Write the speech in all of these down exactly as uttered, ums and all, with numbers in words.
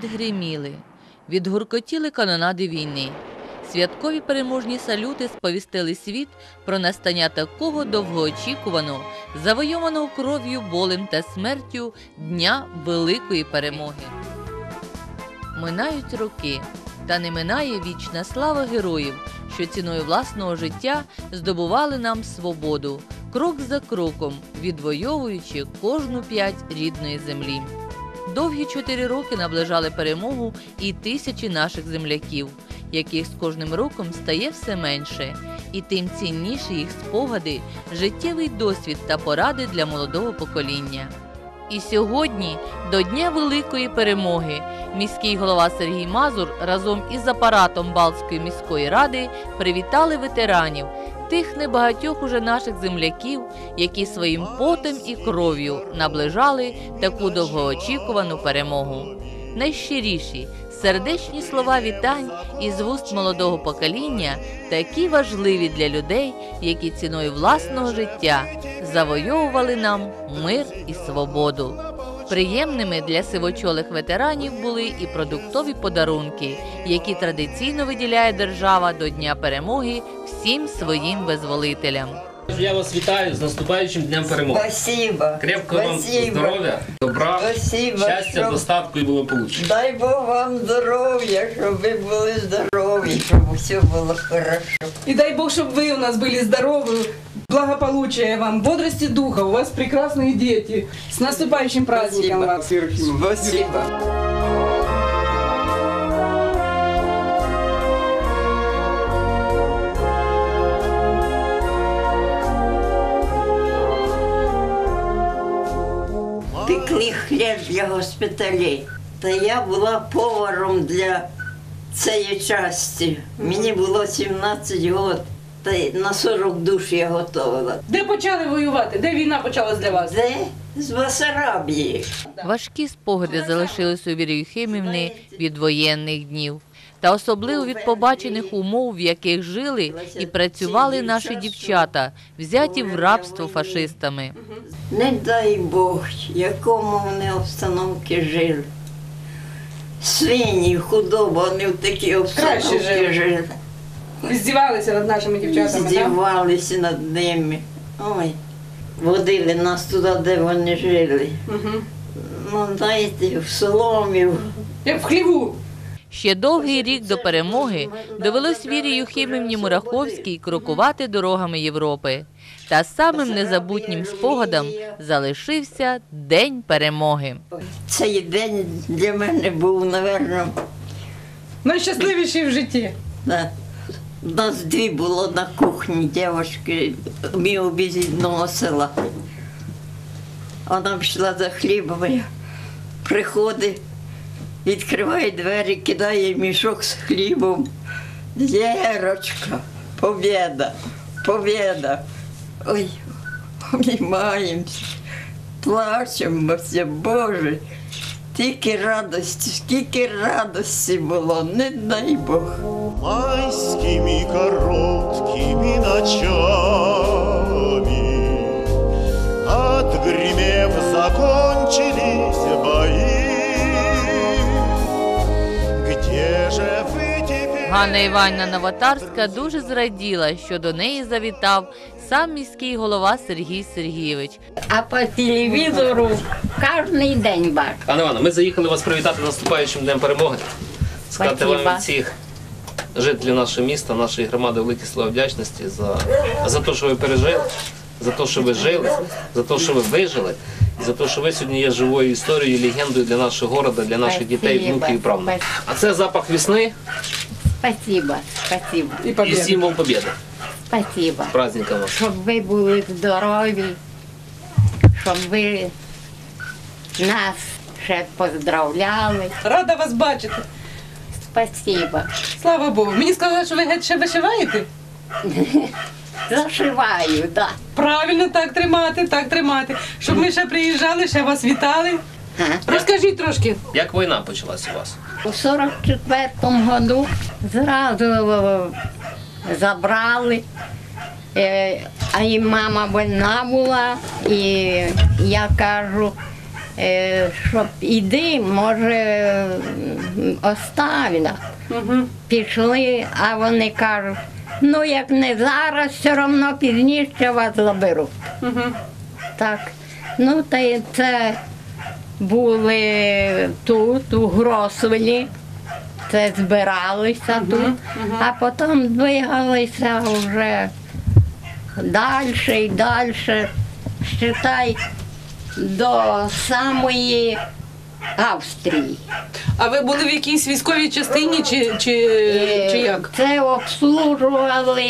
відгриміли, відгуркотіли канонади війни. Святкові переможні салюти сповістили світ про настання такого довгоочікуваного, завойованого кров'ю, болем та смертю Дня Великої Перемоги. Минають роки, та не минає вічна слава героїв, що ціною власного життя здобували нам свободу, крок за кроком, відвоюючи кожну п'ять рідної землі. Довгі чотири роки наближали перемогу і тисячі наших земляків, яких з кожним роком стає все менше, і тим цінніші їх спогади, життєвий досвід та поради для молодого покоління. І сьогодні, до Дня Великої Перемоги, міський голова Сергій Мазур разом із апаратом Балтської міської ради привітали ветеранів, тих небагатьох уже наших земляків, які своїм потом і кров'ю наближали таку довгоочікувану перемогу. Найщиріші, сердечні слова вітань із вуст молодого покоління такі важливі для людей, які ціною власного життя завойовували нам мир і свободу. Приємними для сивочолих ветеранів були і продуктові подарунки, які традиційно виділяє держава до Дня Перемоги всім своїм визволителям. Я вас вітаю з наступаючим Днем Перемоги. Спасибо. Крепкого вам Спасибо. здоров'я, добра, Спасибо, щастя, щоб... достатку і благополуччя. Дай Бог вам здоров'я, щоб ви були здорові, щоб все було хорошо. И дай Бог, чтобы вы у нас были здоровы, благополучия вам, бодрости духа, у вас прекрасные дети. С наступающим праздником Спасибо. вас. Спасибо. Пекли хліб для госпіталей. Та я була поваром для цієї частини. Мені було сімнадцять років, та й на сорок душ я готувала. Де почали воювати? Де війна почалась для вас? Де? З Басарабії. Важкі спогади залишились у Віри Юхимівни від воєнних днів. Та особливо від побачених умов, в яких жили і працювали наші дівчата, взяті в рабство фашистами. Не дай Бог, якому вони обстановки жили. Свині, худоба, вони в такі обстановки жили. жили. Здівалися над нашими дівчатами, так? Здівалися над ними. Ой, водили нас туди, де вони жили. Угу. Ну, знаєте, в соломі. Як в хліву. Ще довгий рік до перемоги довелось Вірі Юхимівні Мураховській крокувати дорогами Європи. Та самим незабутнім спогадом залишився День Перемоги. Цей день для мене був, мабуть, Найщасливіший в житті. да. Нас дві було на кухні, дівчатки, ми обі з одного села. Вона пішла за хлібом, я приходить, відкриває двері, кидає мішок з хлібом. Лєрочка, побєда, побєда. Ой, обіймаємося, плачемося, Боже. Тільки радості, скільки радості було, не дай Бог. Майскими короткими ночами отгремев закончились бои. Где же вы теперь? Ганна Іванівна Новотарська дуже зраділа, що до неї завітав сам міський голова Сергій Сергійович. А по телевізору кожен день бачу. Анна Івановна, ми заїхали вас привітати з наступаючим Днем Перемоги. Сказати вам від всіх жителів нашого міста, нашої громади великі слова вдячності за, за те, що ви пережили, за те, що ви жили, за те, що ви вижили, і за те, що ви сьогодні є живою історією, легендою для нашого міста, для наших дітей, внуків і правнуків. А це запах весни Спасибо, спасибо, І і побєда. символ побєди. спасибо. З праздником вас. Щоб ви були здорові, щоб ви нас ще поздравляли. Рада вас бачити. Спасибо. Слава Богу. Мені сказали, що ви геть ще вишиваєте? Зашиваю, так. Да. Правильно, так тримати, так тримати. Щоб ми ще приїжджали, ще вас вітали. Розкажіть трошки. Як війна почалась у вас? У сорок четвертому году зразу забрали, Е, а і мама больна була, і я кажу, е, щоб іди, може, м, оставила. Пішли, а вони кажуть, ну як не зараз, все одно пізніше вас заберуть. Так, ну та й це були тут, у Гросвелі, це збиралися тут, а потім двигалися вже далі і далі, считай, до самої Австрії. А ви були в якійсь військовій частині чи, чи, чи як? Це обслужували,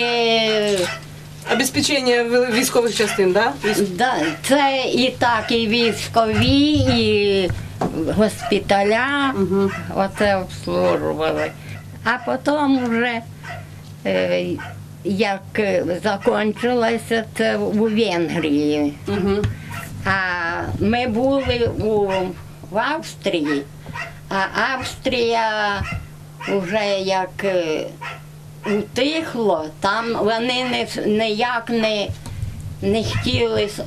Обезпечення в- військових частин, так? Да? да, це і так, і військові, і госпіталя, оце обслужували. А потім вже, е, як закінчилося, це у Венгрії. А ми були у, в Австрії, а Австрія вже як е, утихло, там вони не, ніяк не, не хотіли, с-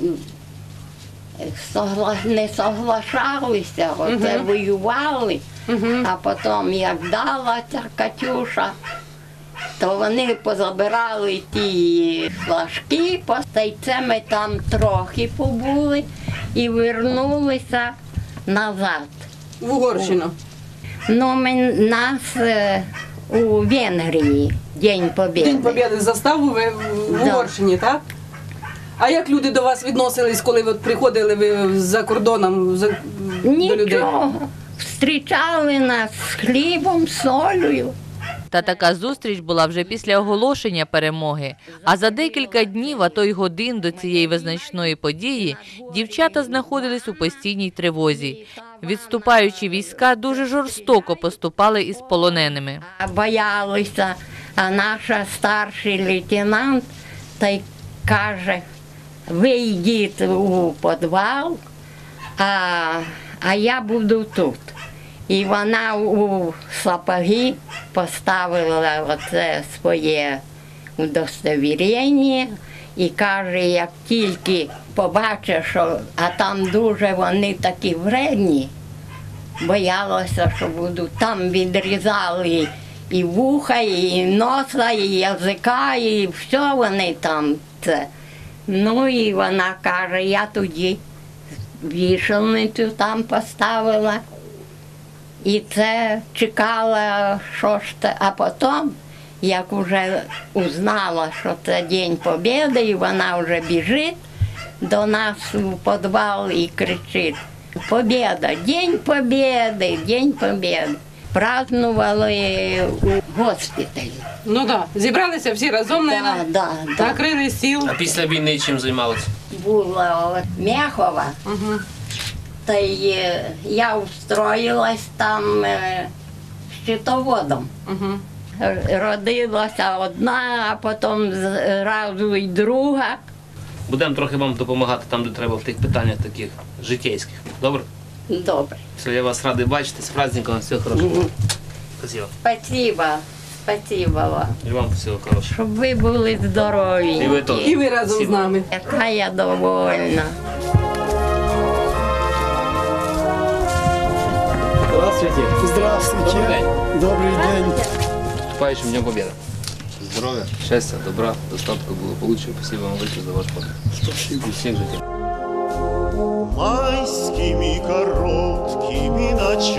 согла, не соглашалися, оце воювали, а потім як дала ця Катюша, то вони позабирали ті флажки, та й це ми там трохи побули і вернулися назад. В Угорщину. Ну, ми, нас е, у Венгрії, День Побєди. День Побєди заставу ви в Да. Угорщині, так? А як люди до вас відносились, коли от приходили ви за кордоном за, до людей? Нічого. Зустрічали нас з хлібом, з солею. Та така зустріч була вже після оголошення перемоги. А за декілька днів, а то й годин до цієї визначної події, дівчата знаходились у постійній тривозі. Відступаючі війська дуже жорстоко поступали із полоненими. Боялися, а наш старший лейтенант та й каже, ви йдіть у підвал, а, а я буду тут. І вона у сапоги поставила оце своє удостовірення і каже, як тільки побачиш, що а там дуже вони такі вредні, боялася, що будуть там відрізали і вуха, і носа, і язика, і все вони там це. Ну і вона каже, я тоді вішальницю там поставила. І це чекала, що ж це, а потім, як вже узнала, що це День Побєди, і вона вже біжить до нас у підвал і кричить: Побєда, День Побєди, День Побєди. Празднували у госпіталі. Ну так, да. Зібралися всі разом, Да, наверное, да, да. накрили стіл. А після війни чим займалися? Була Мєхова. Та й е, я устроїлась там е, щитоводом. Родилася одна, а потім зразу й друга. Будемо трохи вам допомагати там, де треба, в тих питаннях таких житейських. Добре? Добре. Все, я вас радий бачити. З праздником, всього хорошого. Спасибо. Спасибо, спасибо вам. І вам всього хорошого. Щоб ви були здорові. І ви теж. І ви разом з Спасибо. нами. Яка я довольна. Здравствуйте. Здравствуйте. Добрий день. Добрий день. Наступаючим Днем Побєди. Здоров'я. Щастя, добра, достатку, благополуччя. Спасибо вам велике за ваш подвиг. Спасибо. І всіх життів. Майскими короткими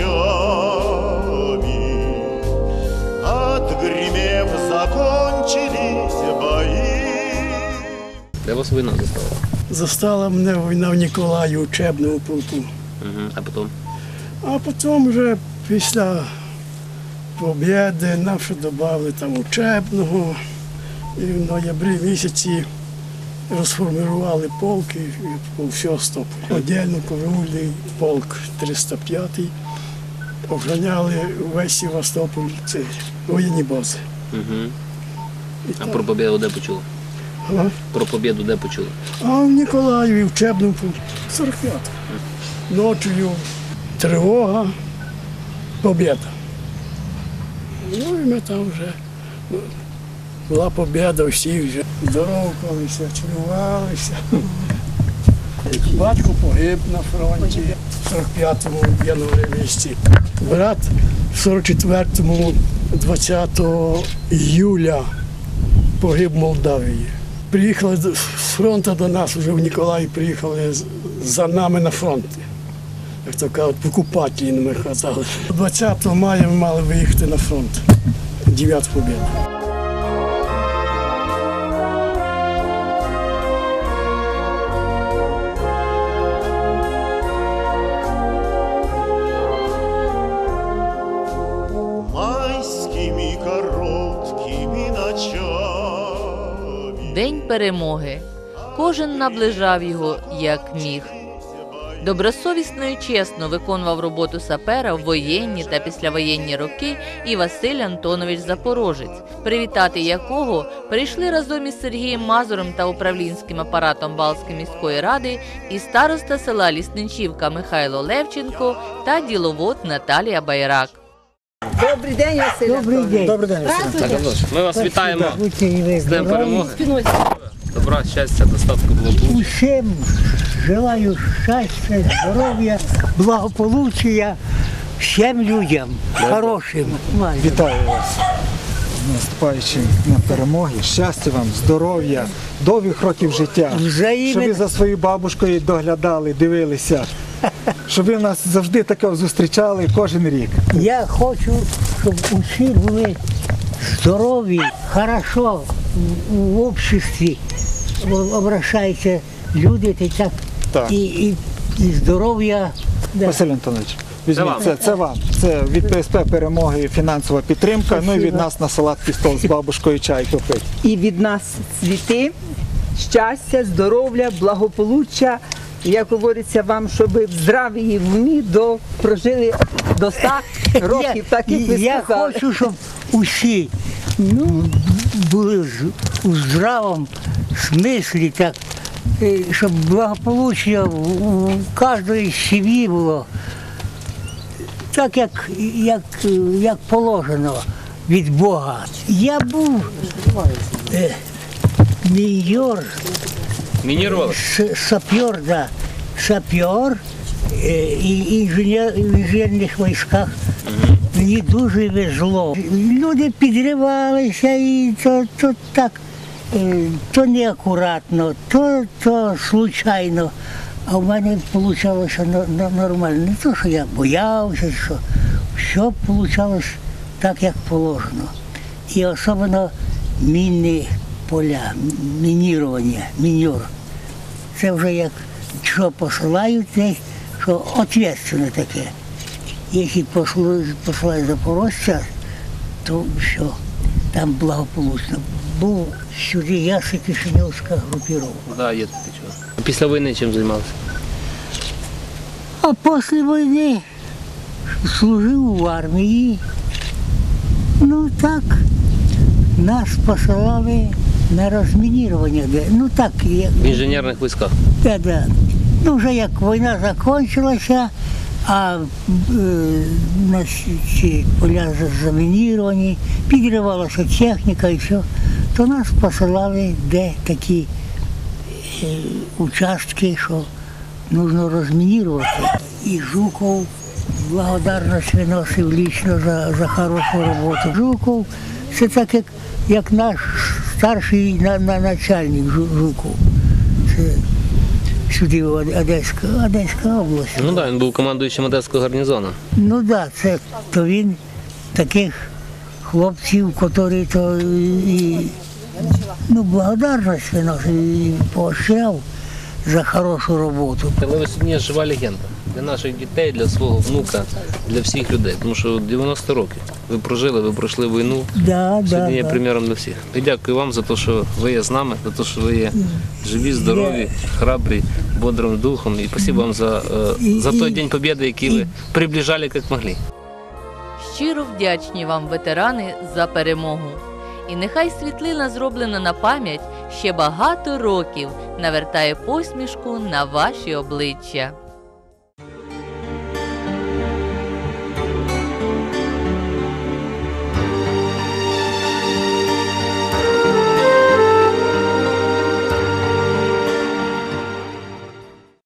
ночами отгремев закончились бои. Де вас війна застала? Застала мене війна в Ніколаї, учебному полку. Угу. А потім? А потім вже після Побєди нам ще додали там учебного. І в ноябрі місяці розформували полки по всього стопу. Отдельно караульний полк триста п'ятий. Охороняли весь Севастополь, це воєнні бази. Угу. І А так. про Побєду де почули? А? Про Побєду де почули? А в Ніколаєві в Чебному сорок п'ятому. Ночою тривога, побєда. Ну і ми там вже ну, була побєда, всі вже здоровкалися, цілувалися. Батько погиб на фронті в сорок п'ятому январі місяці. Брат в сорок четвертому двадцятого іюля погиб в Молдавії. Приїхали з фронту до нас, вже в Ніколаї приїхали за нами на фронт. Як то кажуть, покупателі ми казали. двадцятого мая ми мали виїхати на фронт. дев'ята побєда. Майскими короткими ночами. День перемоги. Кожен наближав його як міг. Добросовісно і чесно виконував роботу сапера в воєнні та післявоєнні роки і Василь Антонович Запорожець, привітати якого прийшли разом із Сергієм Мазуром та управлінським апаратом Балтської міської ради і староста села Лісничівка Михайло Левченко та діловод Наталія Байрак. Добрий день, Василь. Добрий день. Добрий день, Ми вас вітаємо з Днем перемоги. день. Добра, щастя, достатку, благополуччя. Усім желаю щастя, здоров'я, благополуччя всім людям хорошим. Вітаю вас з наступаючим Днем перемоги. Щастя вам, здоров'я, довгих років життя. Взаємно. Щоб ви за своєю бабушкою доглядали, дивилися. Щоб ви нас завжди таке зустрічали кожен рік. Я хочу, щоб усі були здорові, хорошо в обществі обращаються люди, та так, Так. І, і, і здоров'я. Да. Василь Антонович, візьміть, вам. це, це вам. Це від Пе Ес Пе «Перемоги» фінансова підтримка, ну і від нас на салатний стол з бабушкою чай попити. І від нас цвіти, щастя, здоров'я, благополуччя. Як говориться вам, щоб в здраві і в умі до, прожили до ста років, так як ви Я сказали. хочу, щоб усі ну, були з- у здравому смислі, так, е, щоб благополуччя у, у кожної сім'ї було так, як, як, як положено від Бога. Я був е, міньор, Мінірували. С- сапер, да, сапер е, і інженер в інженерних військах. Мені дуже везло. Люди підривалися і то, то так, е, то неакуратно, то, то случайно. А в мене вийшло нормально. Не то, що я боявся, що все вийшло так, як положено. І особливо мінні поля, мінірування, міньор. Це вже як що посилають десь, що відповідальне таке. Якщо посилають запорожця, то все, там благополучно. Був сюди яша Кишинівська групіровка. Да, є таке чого. Після війни чим займалися? А після війни служив в армії. Ну так, нас посилали на розмінірування. де- Ну так, як, В інженерних військах. да, да. Ну вже як війна закінчилася, а е, на ці поля за- замініровані, підривалася техніка і все, то нас посилали де такі е, участки, що потрібно розмінірувати. І Жуков благодарність виносив лично за, за хорошу роботу. Жуков це так, як, як наш старший на, на начальник Жу- Жуков. Це сюди в Од- Одеська, Одеська область. Ну так, да, він був командуючим Одеського гарнізону. Ну так, да, це то він таких хлопців, які то і ну, благодарність виносив і поощряв за хорошу роботу. Але ви сьогодні жива легенда для наших дітей, для свого внука, для всіх людей. Тому що дев'яносто років ви прожили, ви пройшли війну. Да, да, Сьогодні є да. приміром для всіх. І дякую вам за те, що ви є з нами, за те, що ви є живі, здорові, храбрі, бодрим духом. І спасибо вам за, е, за той День Побєди, який ви приближали, як могли. Щиро вдячні вам, ветерани, за перемогу. І нехай світлина, зроблена на пам'ять, ще багато років навертає посмішку на ваші обличчя.